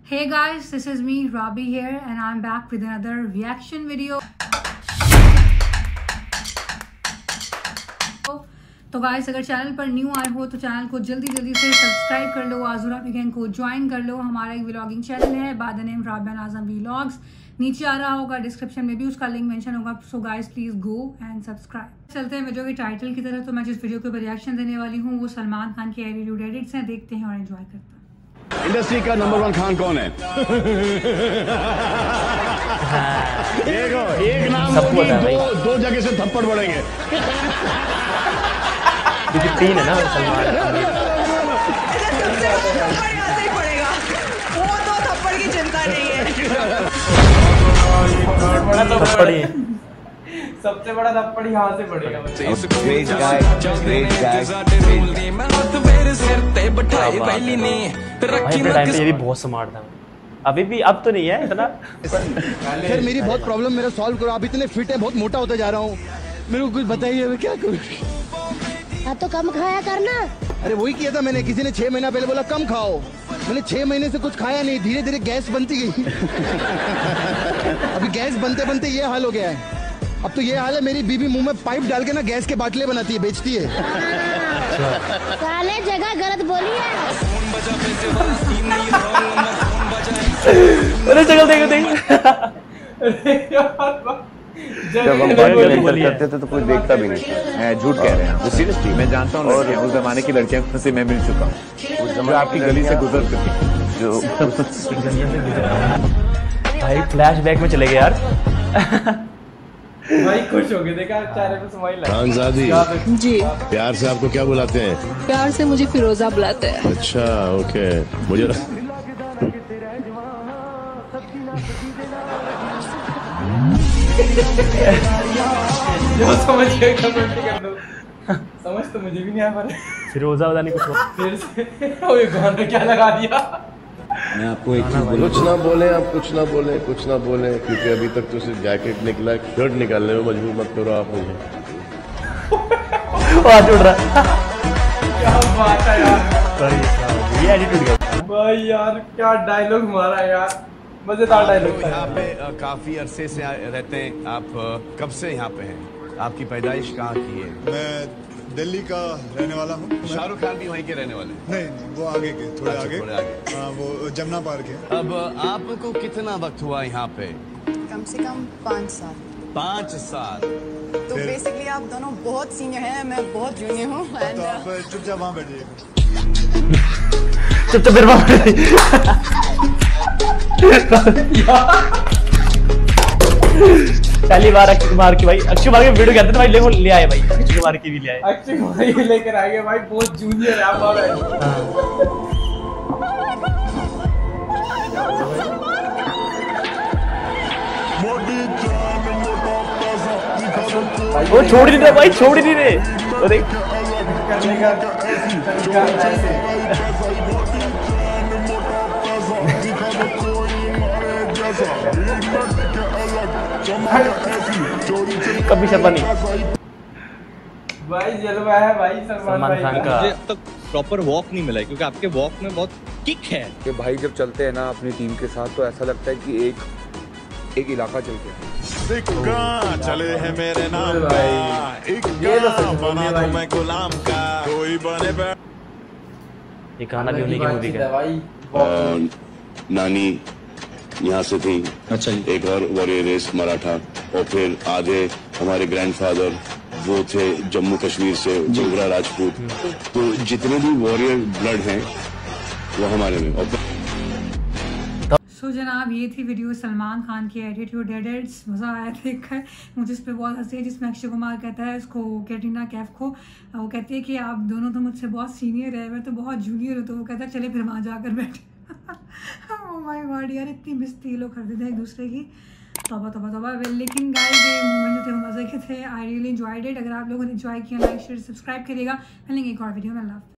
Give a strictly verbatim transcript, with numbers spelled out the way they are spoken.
Hey guys, this is me Rabi here and I'm back with another reaction video. तो guys अगर channel पर new आए हो तो चैनल को जल्दी जल्दी से सब्सक्राइब कर लो, आज़ूर आपकी गैंग को ज्वाइन कर लो। हमारा एक व्लॉगिंग चैनल है by the name Rabia Azam vlogs, नीचे आ रहा होगा, डिस्क्रिप्शन में भी उसका लिंक मेंशन होगा। So guys please go and subscribe. चलते हैं वीडियो के टाइटल की तरफ। तो मैं जिस वीडियो के ऊपर रिएक्शन देने वाली हूँ वो सलमान खान की एडिट एडिट्स हैं, देखते हैं और एंजॉय करते हैं। इंडस्ट्री का नंबर वन खान कौन है? देखो एक नाम होगी, दो दो जगह से थप्पड़ पड़ेंगे। तीन है ना सलमान। वो तो थप्पड़ की चिंता नहीं है। थप्पड़ ही सबसे बड़ा थप्पड़ यहाँ से पड़ेगा। Great guy, great guy, भाई अपने टाइम पे ये भी बहुत स्मार्ट था। अभी भी, अब तो नहीं है इतना। सर मेरी बहुत प्रॉब्लम मेरा सॉल्व करो। आप इतने फिट है, बहुत मोटा होता जा रहा हूँ, मेरे को कुछ बताइए मैं क्या करूँ? हाँ तो कम खाया करना। अरे वही किया था मैंने, किसी ने छह महीना पहले बोला कम खाओ, मैंने छह महीने से कुछ खाया नहीं, धीरे धीरे गैस बनती गई। अभी गैस बनते बनते ये हाल हो गया है। अब तो ये हाल है, मेरी बीबी मुंह में पाइप डाल के ना गैस के बाटले बनाती है, बेचती है। साले जगह गलत बोली है। अरे जगह देखो देखो। जब हम लेक्चर करते थे तो कोई देखता भी नहीं था। मैं झूठ कह रहे हैं, सीरियसली मैं जानता हूँ। और उस जमाने की लड़कियां से मैं मिल चुका हूँ, जो आपकी गली से गुजरती थी, जो भाई फ्लैशबैक में चले गए यार। भाई खुश हो गए, देखा चेहरे पे स्माइल है। खानजादी जी, प्यार से आपको क्या बुलाते हैं? प्यार से मुझे फिरोजा बुलाते हैं। अच्छा ओके, मुझे जो समझ गए कमेंट कर दो। समझ तो मुझे भी नहीं आ पर फिरोजा पता नहीं कुछ फिर से वो गाना क्या लगा दिया। मैं आपको एक चीज कुछ ना बोले, आप कुछ ना बोले, कुछ ना बोले, क्योंकि अभी तक तो सिर्फ जैकेट निकला, शर्ट निकालने में मजबूर मत करो आप मुझे। हाथ उड़ रहा। क्या बात है यार, ये एटीट्यूड है भाई यार, क्या डायलॉग मारा यार, मजेदार डायलॉग था। यहाँ पे काफी अरसे से रहते हैं आप, कब से यहाँ पे हैं? आपकी पैदाइश कहाँ की है? मैं दिल्ली का रहने वाला हूँ। शाहरुख खान भी वहीं के रहने वाले? नहीं नहीं, वो आगे के, थोड़े अच्छा, आगे, थोड़े आगे। हाँ, वो जमुना पार्क है। अब आपको कितना वक्त हुआ यहाँ पे? कम से कम पाँच साल। पाँच साल। तो बेसिकली आप दोनों बहुत सीनियर हैं, मैं बहुत जूनियर हूँ। तो आप चुपचाप वहाँ बैठिए। चुप फिर पहली बार अक्षय कुमार की, भाई अक्षय कुमार की वीडियो कहते थे भाई, ले ले आए भाई, अक्षय कुमार की भी ले आए। अक्षय कुमार की लेकर आए भाई, बहुत जूनियर है आप। वो छोड़ नहीं रहे भाई, छोड़ नहीं रहे। वो देख कभी शर्मा नहीं भाई, जलवा है भाई सलमान खान का। मुझे अब तक प्रॉपर वॉक नहीं मिला है, क्योंकि आपके वॉक में बहुत किक है कि भाई जब चलते हैं ना अपनी टीम के साथ तो ऐसा लगता है कि एक एक इलाका चलते हैं। चले हैं मेरे नाम का, एक बना दूं मैं गुलाम का, कोई बने। ये गाना भी उन्हीं की मूवी का भाई। नानी यहाँ से थी, अच्छा, एक और वॉरियर रेस मराठा, और फिर आधे हमारे ग्रैंडफादर वो थे जम्मू कश्मीर से, जोगरा राजपूत। तो जितने भी वॉरियर ब्लड हैं वो हमारे में। सो so, जनाब ये थी वीडियो सलमान खान की एटीट्यूड एडिट्स। मज़ा आया देखकर, मुझे इस पर बहुत हंसी है। जिसमें अक्षय कुमार कहता है उसको, कैटरीना कैफ को, वो कहती है कि आप दोनों तो मुझसे बहुत सीनियर है, मैं तो बहुत जूनियर हूँ। तो वो कहता है चले फिर वहाँ जाकर बैठे। ओह माय गॉड यार, इतनी मिस्ती लोग करते थे एक दूसरे की, तौबा तौबा तौबा। लेकिन गाइस ये मोमेंट जो थे वो मज़े के थे। I really enjoyed it. अगर आप लोगों ने एंजॉय किया, लाइक शेयर सब्सक्राइब करिएगा। मिलेंगे एक और वीडियो में। अल्लाह।